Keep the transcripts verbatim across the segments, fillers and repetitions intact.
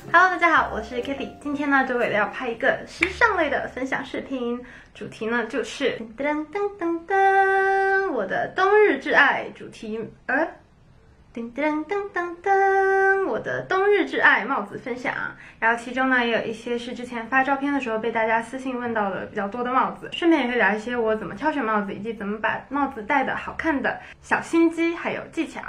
Hello， 大家好，我是 Kitty， 今天呢就为了要拍一个时尚类的分享视频，主题呢就是噔噔噔噔，我的冬日挚爱主题，呃，噔噔噔噔噔，我的冬日挚爱帽子分享。然后其中呢也有一些是之前发照片的时候被大家私信问到的比较多的帽子，顺便也会聊一些我怎么挑选帽子以及怎么把帽子戴的好看的小心机还有技巧。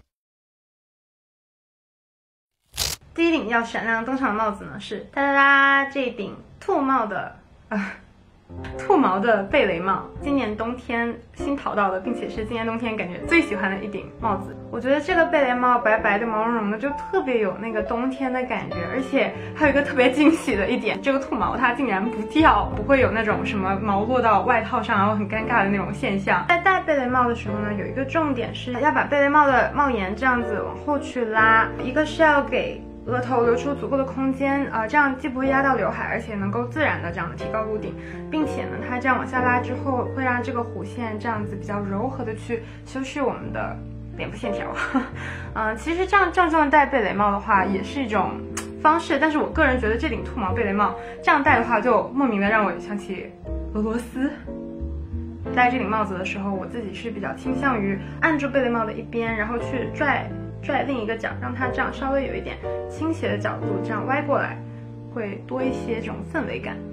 第一顶要闪亮登场的帽子呢是哒哒哒这一顶兔帽的呃兔毛的贝雷帽，今年冬天新淘到的，并且是今年冬天感觉最喜欢的一顶帽子。我觉得这个贝雷帽白白的毛茸茸的，就特别有那个冬天的感觉，而且还有一个特别惊喜的一点，这个兔毛它竟然不掉，不会有那种什么毛落到外套上然后很尴尬的那种现象。在戴贝雷帽的时候呢，有一个重点是要把贝雷帽的帽檐这样子往后去拉，一个是要给额头留出足够的空间啊、呃，这样既不会压到刘海，而且能够自然的这样的提高颅顶，并且呢，它这样往下拉之后，会让这个弧线这样子比较柔和的去修饰我们的脸部线条。嗯、呃，其实这样正正的戴贝雷帽的话，也是一种方式，但是我个人觉得这顶兔毛贝雷帽这样戴的话，就莫名的让我想起俄罗斯。戴这顶帽子的时候，我自己是比较倾向于按住贝雷帽的一边，然后去拽。拽另一个角，让它这样稍微有一点倾斜的角度，这样歪过来，会多一些这种氛围感。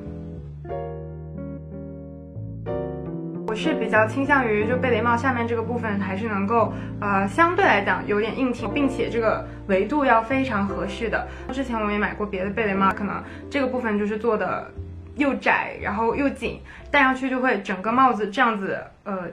我是比较倾向于就贝雷帽下面这个部分还是能够呃相对来讲有点硬挺，并且这个维度要非常合适的。之前我也买过别的贝雷帽，可能这个部分就是做的又窄然后又紧，戴上去就会整个帽子这样子呃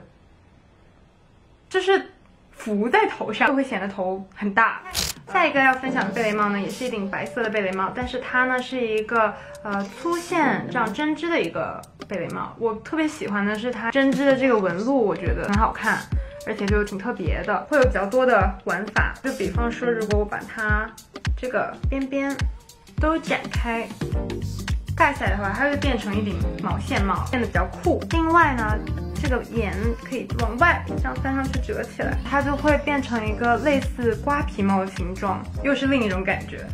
就是浮在头上，就会显得头很大。下一个要分享的贝雷帽呢，也是一顶白色的贝雷帽，但是它呢是一个呃粗线这样针织的一个贝雷帽。我特别喜欢的是它针织的这个纹路，我觉得很好看，而且就挺特别的，会有比较多的玩法。就比方说，如果我把它这个边边都展开盖下来的话，它会变成一顶毛线帽，变得比较酷。另外呢，这个沿可以往外这样翻上去折起来，它就会变成一个类似瓜皮帽的形状，又是另一种感觉。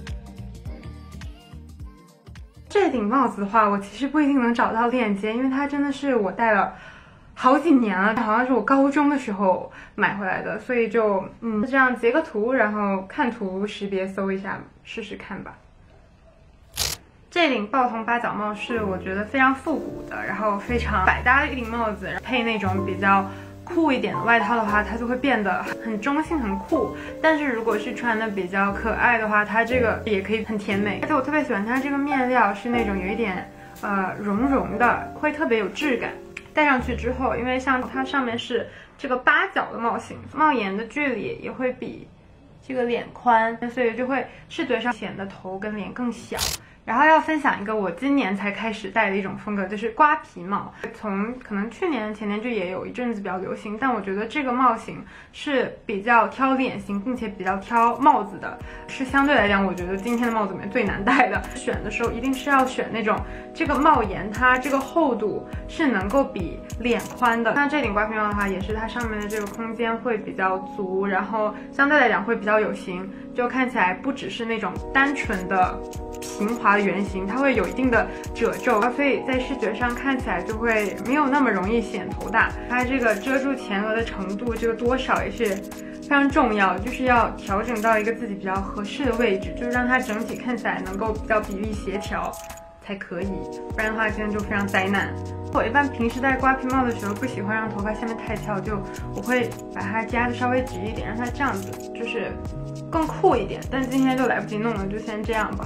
这顶帽子的话，我其实不一定能找到链接，因为它真的是我戴了好几年了，好像是我高中的时候买回来的，所以就嗯这样截个图，然后看图识别搜一下试试看吧。这顶豹头八角帽是我觉得非常复古的，然后非常百搭的一顶帽子，配那种比较酷一点的外套的话，它就会变得很中性很酷。但是如果是穿的比较可爱的话，它这个也可以很甜美。而且我特别喜欢它这个面料是那种有一点呃绒绒的，会特别有质感。戴上去之后，因为像它上面是这个八角的帽型，帽檐的距离也会比这个脸宽，所以就会视觉上显得头跟脸更小。然后要分享一个我今年才开始戴的一种风格，就是瓜皮帽。从可能去年前年就也有一阵子比较流行，但我觉得这个帽型是比较挑脸型，并且比较挑帽子的，是相对来讲我觉得今天的帽子里面最难戴的。选的时候一定是要选那种这个帽檐它这个厚度是能够比脸宽的。那这顶瓜皮帽的话，也是它上面的这个空间会比较足，然后相对来讲会比较有型，就看起来不只是那种单纯的平滑的圆形，它会有一定的褶皱，所以在视觉上看起来就会没有那么容易显头大。它这个遮住前额的程度，这个多少也是非常重要，就是要调整到一个自己比较合适的位置，就是让它整体看起来能够比较比例协调才可以，不然的话真的就非常灾难。我一般平时戴瓜皮帽的时候，不喜欢让头发下面太翘，就我会把它夹的稍微直一点，让它这样子就是更酷一点。但今天就来不及弄了，就先这样吧。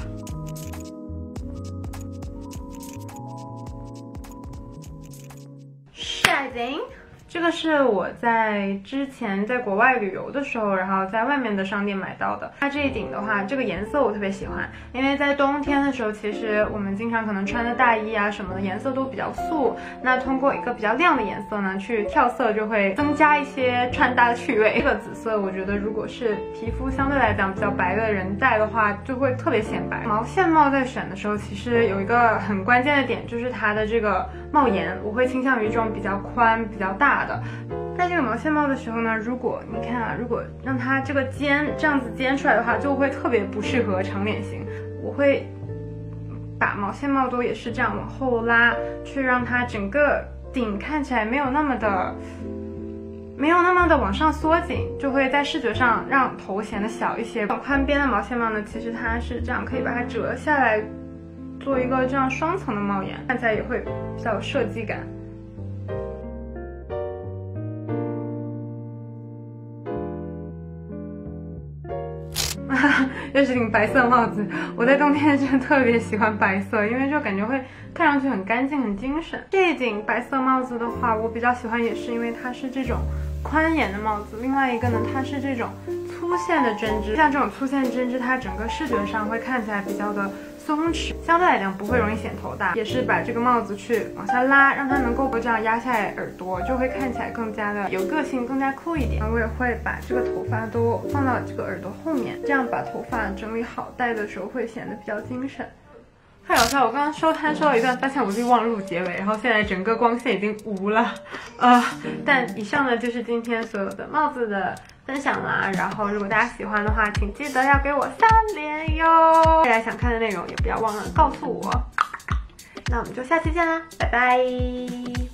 下一顶，这个是我在之前在国外旅游的时候，然后在外面的商店买到的。它这一顶的话，这个颜色我特别喜欢，因为在冬天的时候，其实我们经常可能穿的大衣啊什么的颜色都比较素，那通过一个比较亮的颜色呢，去跳色就会增加一些穿搭的趣味。这个紫色，我觉得如果是皮肤相对来讲比较白的人戴的话，就会特别显白。毛线帽在选的时候，其实有一个很关键的点，就是它的这个帽檐，我会倾向于这种比较宽、比较大的。戴这个毛线帽的时候呢，如果你看啊，如果让它这个尖这样子尖出来的话，就会特别不适合长脸型。 我会把毛线帽兜也是这样往后拉，去让它整个顶看起来没有那么的没有那么的往上缩紧，就会在视觉上让头显得小一些。宽边的毛线帽呢，其实它是这样可以把它折下来，做一个这样双层的帽檐，看起来也会比较有设计感。又是顶白色帽子，我在冬天真的特别喜欢白色，因为就感觉会看上去很干净、很精神。这一顶白色帽子的话，我比较喜欢，也是因为它是这种宽檐的帽子。另外一个呢，它是这种粗线的针织，像这种粗线针织，它整个视觉上会看起来比较的松弛，相对来讲不会容易显头大。也是把这个帽子去往下拉，让它能够这样压下来耳朵，就会看起来更加的有个性，更加酷一点。我也会把这个头发都放到这个耳朵后面，这样把头发整理好，戴的时候会显得比较精神。太搞笑！我刚刚收摊收到一段，发现我自己忘了录结尾，然后现在整个光线已经无了，呃，但以上呢就是今天所有的帽子的分享啦。然后如果大家喜欢的话，请记得要给我三连哟。大家想看的内容也不要忘了告诉我。那我们就下期见啦，拜拜。